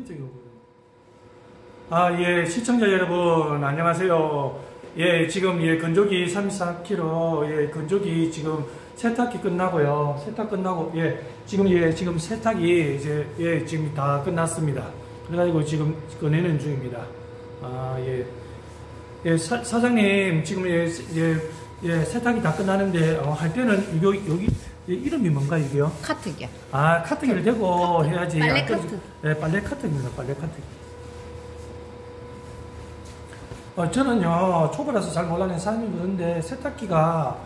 예, 시청자 여러분, 안녕하세요. 예, 지금, 건조기 34kg, 건조기 지금 세탁기 끝나고요. 세탁 끝나고, 지금 세탁이 이제, 지금 다 끝났습니다. 그래가지고 지금 꺼내는 중입니다. 사장님, 지금, 세탁이 다 끝나는데, 할 때는, 여기, 이름이 뭔가, 이게요? 카트기요. 카트기를 대고 카트. 해야지. 빨래 카트. 네, 빨래 카트입니다. 빨래 카트. 저는요, 초보라서 잘 몰라는 사장님 그런데, 세탁기가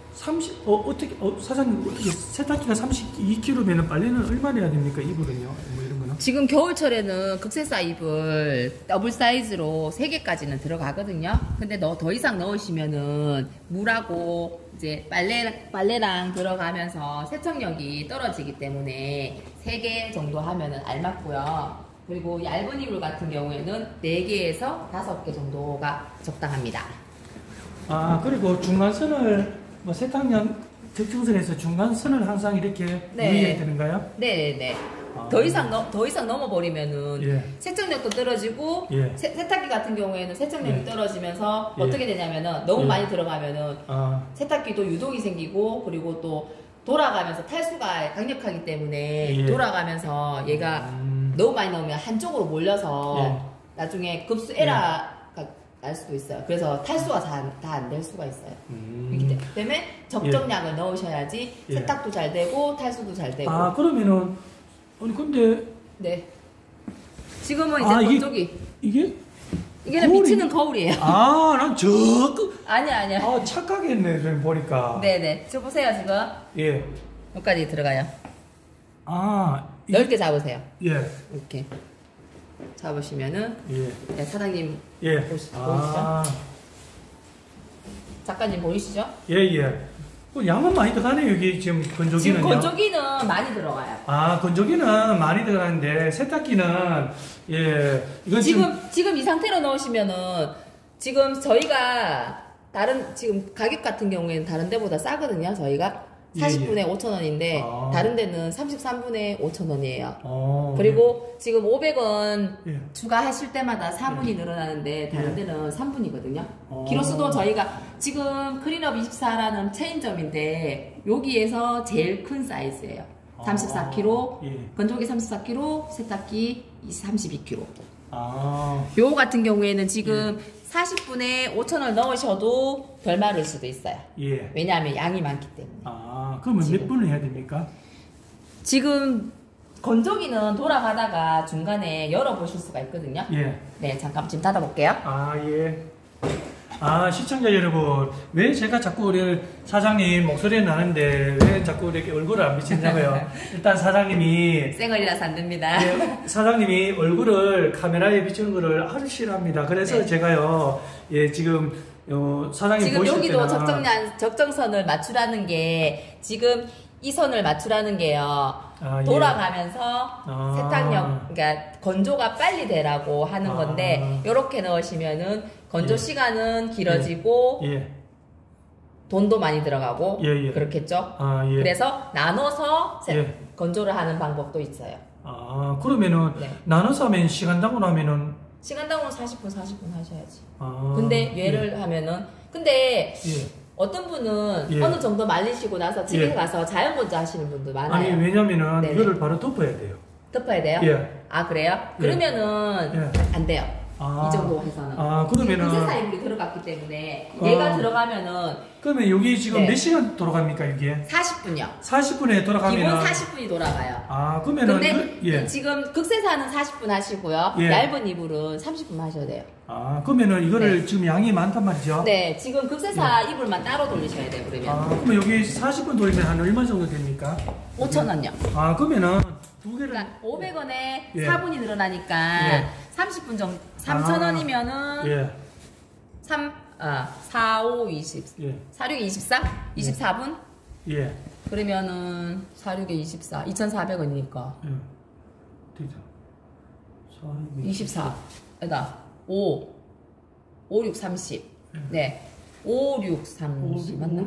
사장님, 어떻게, 세탁기가 32kg면 빨래는 얼마나 해야 됩니까? 이불은요? 뭐 이런 거는? 지금 겨울철에는 극세사 이불 더블 사이즈로 3개까지는 들어가거든요. 근데 더 이상 넣으시면은 물하고 이제 빨래랑 들어가면서 세척력이 떨어지기 때문에 3개 정도 하면은 알맞고요. 그리고 얇은 이불 같은 경우에는 4개에서 5개 정도가 적당합니다. 그리고 중간선을, 세탁용 적정선에서 중간선을 항상 이렇게 유의해야 되는가요? 네네네. 더 이상 넘어버리면은 세척력도 떨어지고 세탁기 같은 경우에는 세척력이 떨어지면서 어떻게 되냐면은 너무 많이 들어가면은 세탁기도 유독이 생기고 그리고 또 돌아가면서 탈수가 강력하기 때문에 돌아가면서 얘가 너무 많이 넣으면 한쪽으로 몰려서 나중에 급수 에러가 날 수도 있어요. 그래서 탈수가 다 안 될 수가 있어요. 그렇기 때문에 적정량을 넣으셔야지 세탁도 잘 되고 탈수도 잘 되고. 그러면은 근데 네. 지금은 이제 건조기. 이게는 거울이... 비치는 거울이에요. 난 아니야. 착각했네, 좀 보니까. 네네. 저 보세요, 지금. 여기까지 들어가요. 넓게 잡으세요. 이렇게. 잡으시면은. 사장님. 보이시죠? 작가님 보이시죠? 양은 많이 들어가네요, 여기 지금 건조기는요. 지금 건조기는 많이 들어가요. 건조기는 많이 들어가는데, 세탁기는, 이건 지금 이 상태로 넣으시면은, 지금 저희가, 지금 가격 같은 경우에는 다른 데보다 싸거든요, 저희가. 40분에 5,000원인데, 다른 데는 33분에 5,000원이에요. 그리고 지금 500원 추가하실 때마다 4분이 늘어나는데, 다른 데는 3분이거든요. 기로수도 저희가 지금 클린업 24라는 체인점인데, 여기에서 제일 큰 사이즈예요. 34kg, 건조기 34kg, 세탁기 32kg. 요 같은 경우에는 지금 40분에 5,000원 넣으셔도 덜 마를 수도 있어요. 왜냐하면 양이 많기 때문에. 그러면 몇 분을 해야 됩니까? 지금 건조기는 돌아가다가 중간에 열어보실 수가 있거든요. 네, 잠깐 지금 닫아볼게요. 시청자 여러분, 왜 제가 자꾸 우리 사장님 목소리는 나는데 왜 자꾸 이렇게 얼굴을 안 비치냐고요? 일단 사장님이 쌩얼이라서 안 됩니다. 사장님이 얼굴을 카메라에 비추는 거를 아주 싫어합니다. 그래서 제가요, 지금 사장님 지금 보실 여기도 때는 적정선을 맞추라는 게 지금 이 선을 맞추라는 게요. 돌아가면서 세탁력, 그러니까 건조가 빨리 되라고 하는 건데 이렇게 넣으시면은 건조 시간은 길어지고 돈도 많이 들어가고 그렇겠죠. 그래서 나눠서 건조를 하는 방법도 있어요. 그러면은 나눠서 하면 시간당으로 하면은 시간당으로 40분 하셔야지. 근데 얘를 하면은 근데 어떤 분은 어느 정도 말리시고 나서 집에 가서 자연 건조 하시는 분도 많아요. 왜냐면은 이거를 바로 덮어야 돼요. 덮어야 돼요? 그래요? 그러면은 안 돼요. 이 정도 해서는. 그러면은 극세사 이불이 들어갔기 때문에 얘가 들어가면은 그러면 여기 지금 몇 시간 돌아갑니까, 이게? 40분이요. 40분에 돌아가면 기본 40분이 돌아가요. 그러면은 근데 지금 극세사는 40분 하시고요. 얇은 이불은 30분 하셔야 돼요. 그러면은 이거를 지금 양이 많단 말이죠? 네, 지금 극세사 이불만 따로 돌리셔야 돼요, 그러면. 그러면 여기 40분 돌리면 한 얼마 정도 됩니까? 5,000원요. 그러면은 두 개를. 그러니까 500원에 4분이 늘어나니까 30분 정도, 3,000원이면은 4, 5, 20. 4, 6, 24? 24분? 그러면은 4, 6에 24. 2,400원이니까. 되죠. 24. 그러니까 5, 6, 30. 네. 5, 6, 30. 맞나?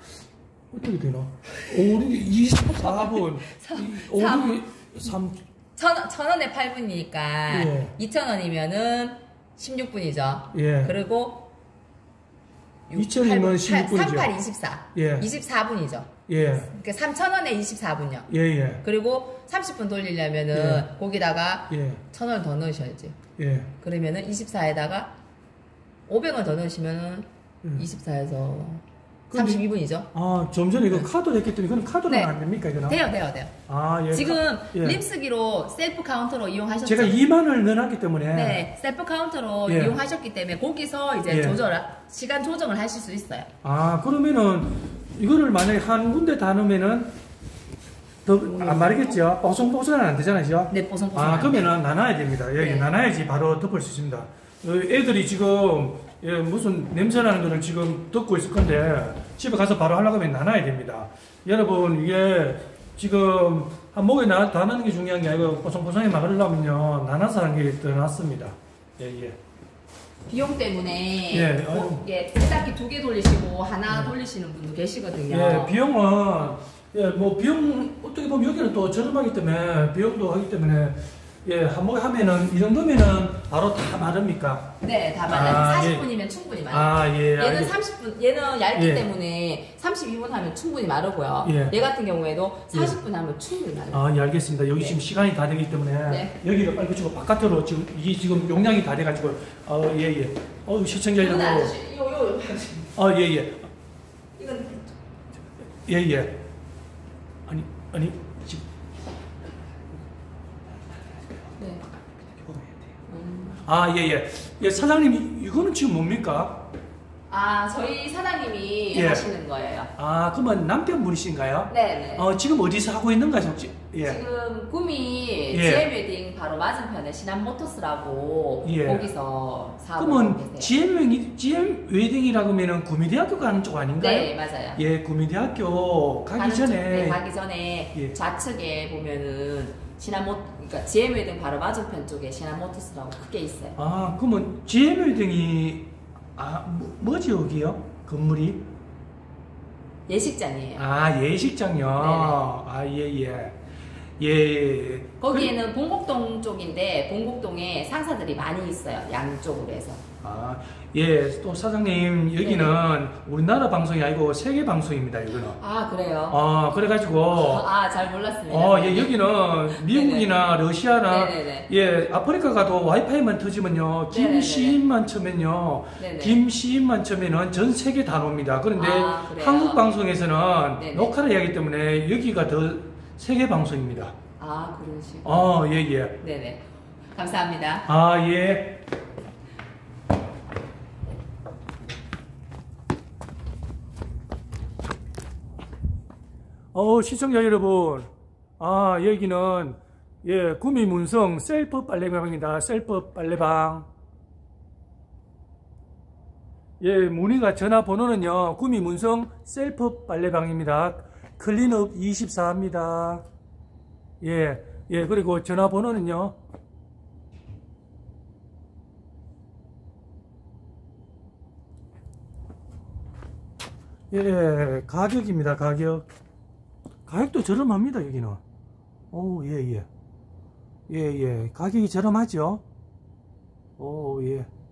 어떻게 되나? 5, 6, 24분. 5, 6, 3. 천 원에 8분이니까 예. 2,000원이면은 16분이죠. 예. 그리고 2,000원이면 16분이죠. 38, 24. 예. 24분이죠. 예. 그러니까 3,000원에 24분이요. 예, 예. 그리고 30분 돌리려면은 예. 거기다가 예. 1,000원 더 넣으셔야지. 예. 그러면은 24에다가 500원 더 넣으시면은 24에서 32분이죠. 아, 좀 전에 이거 카드로 했기 때문에 이거는 카드로는 네. 안 됩니까, 이거는? 돼요. 아, 예. 지금 예. 림쓰기로 셀프 카운터로 이용하셨죠? 제가 2만을 넣어놨기 때문에. 네, 셀프 카운터로 예. 이용하셨기 때문에 거기서 이제 예. 시간 조정을 하실 수 있어요. 아, 그러면은 이거를 만약에 한 군데 다 넣으면은 더 안 마르겠죠? 뽀송뽀송은 안 되잖아요. 네, 뽀송뽀송. 아, 그러면은 나눠야 됩니다. 여기 네. 나눠야지 바로 덮을 수 있습니다. 애들이 지금 무슨 냄새나는 거를 지금 듣고 있을 건데 집에 가서 바로 하려고 하면 나눠야 됩니다. 여러분, 이게 지금 한 목에 다 넣는 게 중요한 게 아니고 뽀송뽀송하게 막으려면요 나눠서 하는 게 더 낫습니다. 예. 비용 때문에 예, 세탁기 2개 돌리시고 하나 돌리시는 분도 계시거든요. 예, 비용은 뭐 비용 어떻게 보면 여기는 또 저렴하기 때문에 비용도 하기 때문에 한 목에 하면은 이 정도면은 바로 다 마릅니까? 네, 다 말아요. 40분이면 예. 충분히 말아요. 얘는 30분, 얘는 얇기 예. 때문에 32분 하면 충분히 마르고요. 예. 얘 같은 경우에도 40분 하면 충분히 마르요. 아, 예, 알겠습니다. 여기 네. 지금 시간이 다 되기 때문에 네. 여기를 빨리 붙이고 바깥으로 지금 이게 지금 용량이 다 돼가지고 예. 시청자 이건 안 여러분. 드시, 예. 이건 예. 아니 지금 네. 예, 사장님 이거는 지금 뭡니까? 아, 저희 사장님이 예. 하시는 거예요. 아, 그러면 남편분이신가요? 네. 지금 어디서 하고 있는가 혹시? 예. 지금 구미 예. GM 웨딩 바로 맞은편에 신한 모터스라고 예. 거기서 사업을 하고 그러면 계세요. GM 웨딩이라고 하면은 구미대학교 가는 쪽 아닌가요? 네, 맞아요. 예, 구미대학교 가기 가는 전에 쪽, 네, 가기 전에 예. 좌측에 보면은 그러니까 GM 웨딩 바로 맞은편 쪽에 신한 모터스라고 크게 있어요. 아, 그러면 GM 웨딩이 뭐지 여기요? 건물이? 예식장이에요. 아, 예식장요. 예. 거기에는 봉곡동 쪽인데 봉곡동에 상사들이 많이 있어요. 양쪽으로 해서. 또 사장님 여기는 우리나라 방송이 아니고 세계 방송입니다. 이거는. 아, 그래요? 그래가지고 잘 몰랐습니다. 여기는 미국이나 러시아나 네네네. 아프리카 가도 와이파이만 터지면요 김시인만 쳐면요 네네. 김시인만 쳐면은 전 세계 다 옵니다. 그런데 그래요? 한국 방송에서는 네네. 녹화를 해야 하기 때문에 여기가 더 세계 방송입니다. 그러시고. 예. 네네. 감사합니다. 예. 시청자 여러분, 여기는 구미 문성 셀프 빨래방입니다. 셀프 빨래방. 문의가 전화번호는요 구미 문성 셀프 빨래방입니다. 클린업 24입니다. 그리고 전화번호는요 가격입니다. 가격도 저렴합니다. 여기는. 가격이 저렴하죠. 예.